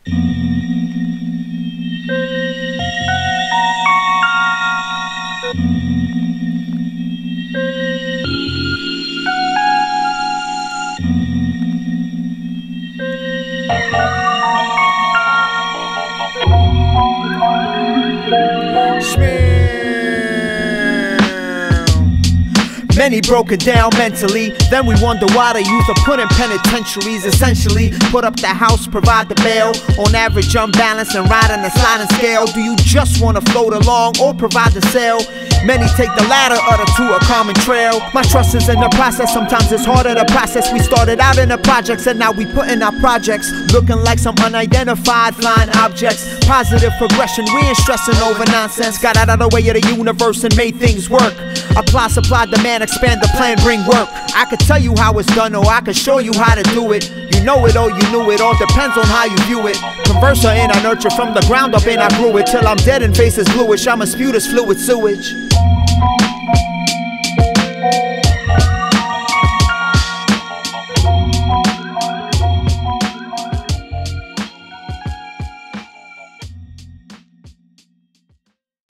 Many broke it down mentally, then we wonder why they used to put in penitentiaries. Essentially, put up the house, provide the bail. On average, unbalanced and riding a sliding scale. Do you just want to float along or provide the sail? Many take the latter or the to a common trail. My trust is in the process, sometimes it's harder to process. We started out in the projects and now we put in our projects, looking like some unidentified flying objects. Positive progression, we ain't stressing over nonsense. Got out of the way of the universe and made things work. Apply, supply, demand, expand the plan, bring work. I could tell you how it's done or I could show you how to do it. You know it or you knew it, all depends on how you view it. Converser and I nurture from the ground up and I grew it till I'm dead and face is bluish. I'm a spew this fluid sewage.